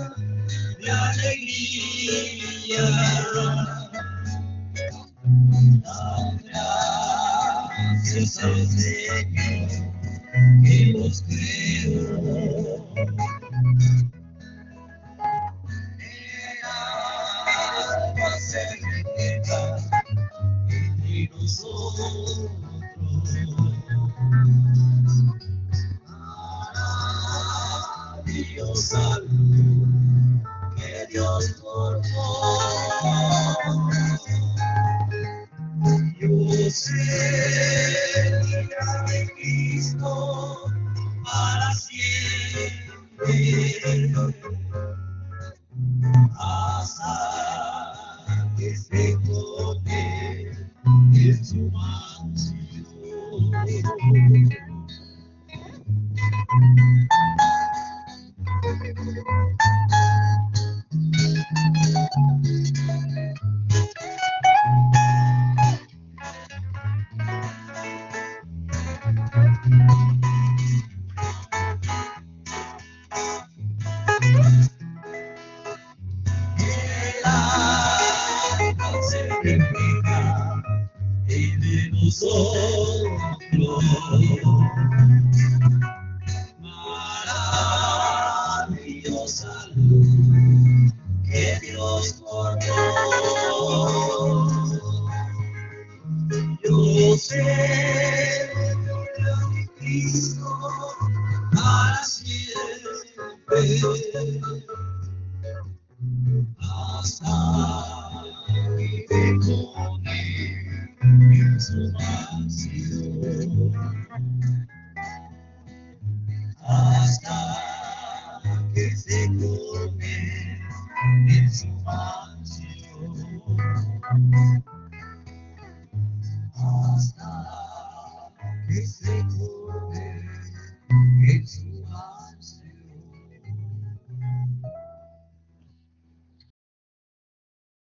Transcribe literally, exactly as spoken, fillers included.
de alegría. Gracias al Señor que los creó. El alma se requieta entre nosotros. Maravillosa luz que Dios formó. Yo serviré de Cristo para siempre, hasta que se pone en su mansión. El alma se refleja en nosotros. Maravillosa luz que Dios formó. Yo serviré a mi Cristo para siempre, hasta que me pone en su mansión, hasta que se pone en su mansión, hasta que se